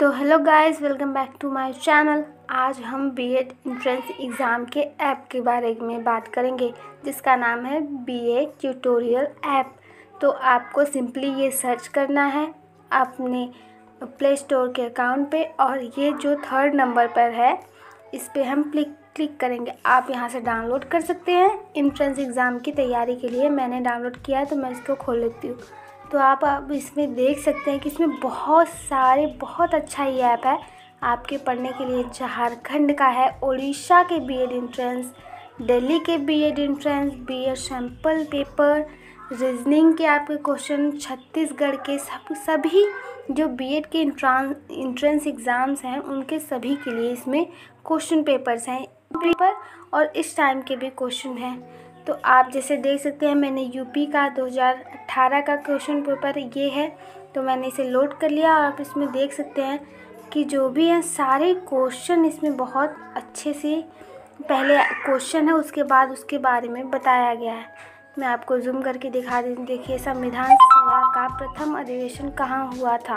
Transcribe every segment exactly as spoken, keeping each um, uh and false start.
तो hello guys, welcome back to my channel. आज हम बीएड एंट्रेंस एग्ज़ाम के ऐप के बारे में बात करेंगे जिसका नाम है बीएड ट्यूटोरियल ऐप। तो आपको सिंपली ये सर्च करना है अपने प्ले स्टोर के अकाउंट पे, और ये जो थर्ड नंबर पर है इस पर हम क्लिक क्लिक करेंगे। आप यहाँ से डाउनलोड कर सकते हैं। एंट्रेंस एग्ज़ाम की तैयारी के लिए मैंने डाउनलोड किया है, तो मैं इसको खोल लेती हूँ। तो आप अब इसमें देख सकते हैं कि इसमें बहुत सारे बहुत अच्छा ये ऐप है आपके पढ़ने के लिए। झारखंड का है, उड़ीसा के बीएड एंट्रेंस, दिल्ली के B Ed entrance, B Ed sample paper, reasoning के आपके क्वेश्चन, छत्तीसगढ़ के सब सभी जो बीएड के एंट्रांस एंट्रेंस एग्ज़ाम्स हैं उनके सभी के लिए इसमें क्वेश्चन पेपर्स हैं पेपर और इस टाइम के भी क्वेश्चन हैं। तो आप जैसे देख सकते हैं, मैंने यूपी का दो हज़ार अठारह का क्वेश्चन पेपर ये है, तो मैंने इसे लोड कर लिया। और आप इसमें देख सकते हैं कि जो भी हैं सारे क्वेश्चन इसमें बहुत अच्छे से पहले क्वेश्चन है, उसके बाद उसके बारे में बताया गया है। मैं आपको जूम करके दिखा देती हूँ। देखिए, संविधान सभा का प्रथम अधिवेशन कहाँ हुआ था?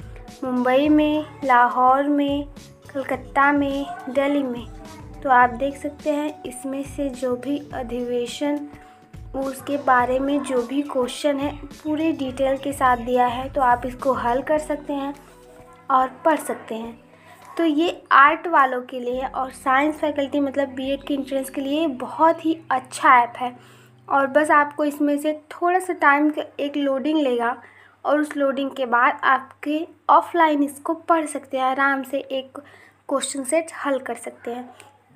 मुंबई में, लाहौर में, कलकत्ता में, दिल्ली में। तो आप देख सकते हैं इसमें से जो भी अधिवेशन उसके बारे में जो भी क्वेश्चन है पूरे डिटेल के साथ दिया है, तो आप इसको हल कर सकते हैं और पढ़ सकते हैं। तो ये आर्ट वालों के लिए और साइंस फैकल्टी मतलब बीएड के एंट्रेंस के लिए बहुत ही अच्छा ऐप है। और बस आपको इसमें से थोड़ा सा टाइम का एक लोडिंग लेगा और उस लोडिंग के बाद आपके ऑफलाइन इसको पढ़ सकते हैं, आराम से एक क्वेश्चन सेट हल कर सकते हैं।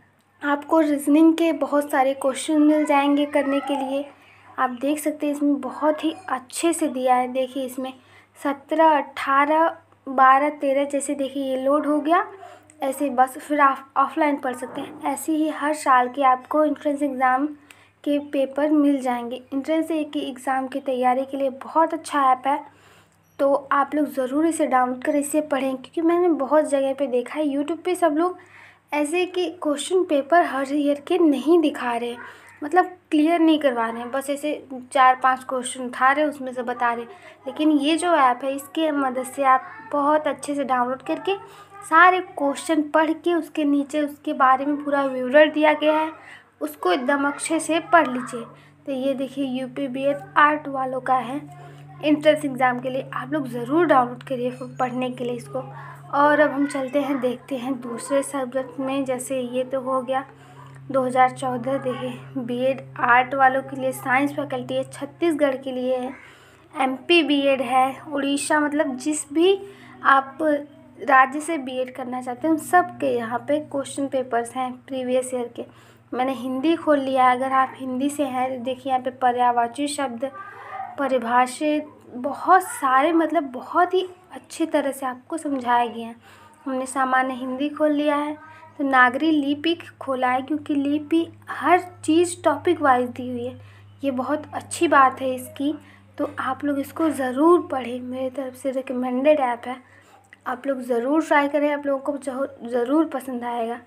आपको रीजनिंग के बहुत सारे क्वेश्चन मिल जाएंगे करने के लिए। आप देख सकते हैं इसमें बहुत ही अच्छे से दिया है। देखिए, इसमें सत्रह, अट्ठारह, बारह, तेरह जैसे देखिए ये लोड हो गया। ऐसे बस फिर आप ऑफलाइन पढ़ सकते हैं। ऐसे ही हर साल के आपको एंट्रेंस एग्ज़ाम के पेपर मिल जाएंगे। एंट्रेंस की एग्ज़ाम की तैयारी के लिए बहुत अच्छा ऐप है, तो आप लोग ज़रूर इसे डाउनलोड कर इसे पढ़ें। क्योंकि मैंने बहुत जगह पे देखा है यूट्यूब पे सब लोग ऐसे कि क्वेश्चन पेपर हर ईयर के नहीं दिखा रहे, मतलब क्लियर नहीं करवा रहे हैं, बस ऐसे चार पांच क्वेश्चन उठा रहे उसमें से बता रहे। लेकिन ये जो ऐप है इसके मदद से आप बहुत अच्छे से डाउनलोड करके सारे क्वेश्चन पढ़ के उसके नीचे उसके बारे में पूरा विवरण दिया गया है, उसको एकदम अच्छे से पढ़ लीजिए। तो ये देखिए यूपी बीएड आर्ट वालों का है एंट्रेंस एग्ज़ाम के लिए। आप लोग ज़रूर डाउनलोड करिए पढ़ने के लिए इसको। और अब हम चलते हैं, देखते हैं दूसरे सब्जेक्ट में। जैसे ये तो हो गया दो हज़ार चौदह। देखिए, बीएड आर्ट वालों के लिए साइंस फैकल्टी है, छत्तीसगढ़ के लिए है, एमपी बीएड है, उड़ीसा मतलब जिस भी आप राज्य से बीएड करना चाहते हैं उन सब के यहाँ पे क्वेश्चन पेपर्स हैं प्रीवियस ईयर के। मैंने हिंदी खोल लिया। अगर आप हिंदी से हैं, देखिए यहाँ पे पर्यायवाची शब्द, परिभाषित, बहुत सारे मतलब बहुत ही अच्छी तरह से आपको समझाए गए हैं। हमने सामान्य हिंदी खोल लिया है। तो नागरी लिपि खोला है क्योंकि लिपि हर चीज़ टॉपिक वाइज दी हुई है। ये बहुत अच्छी बात है इसकी, तो आप लोग इसको ज़रूर पढ़ें। मेरी तरफ से रिकमेंडेड ऐप है, आप लोग ज़रूर ट्राई करें, आप लोगों को ज़रूर पसंद आएगा।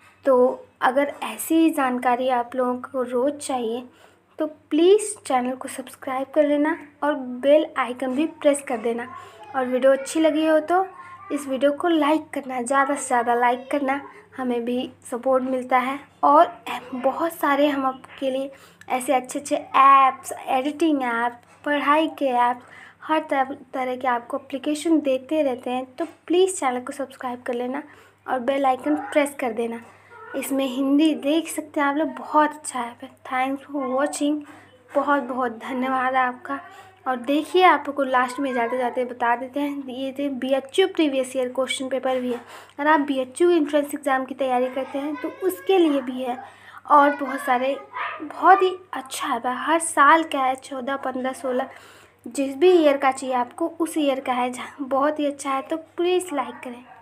तो अगर ऐसी जानकारी आप लोगों को रोज़ चाहिए तो प्लीज़ चैनल को सब्सक्राइब कर लेना और बेल आइकन भी प्रेस कर देना। और वीडियो अच्छी लगी हो तो इस वीडियो को लाइक करना, ज़्यादा से ज़्यादा लाइक करना, हमें भी सपोर्ट मिलता है। और बहुत सारे हम आपके लिए ऐसे अच्छे अच्छे ऐप्स, एडिटिंग ऐप, पढ़ाई के ऐप, हर तरह तरह के आपको एप्लीकेशन देते रहते हैं। तो प्लीज़ चैनल को सब्सक्राइब कर लेना और बेल आइकन प्रेस कर देना। इसमें हिंदी देख सकते हैं आप लोग, बहुत अच्छा ऐप है। थैंक्स फॉर वॉचिंग, बहुत बहुत धन्यवाद आपका। और देखिए, आपको लास्ट में जाते जाते बता देते हैं, ये थे BHU previous year question paper भी है। अगर आप बीएचयू एंट्रेंस एग्ज़ाम की तैयारी करते हैं तो उसके लिए भी है। और बहुत सारे बहुत ही अच्छा है, हर साल का है, चौदह, पंद्रह, सोलह, जिस भी ईयर का चाहिए आपको उस ईयर का है। बहुत ही अच्छा है, तो प्लीज़ लाइक करें।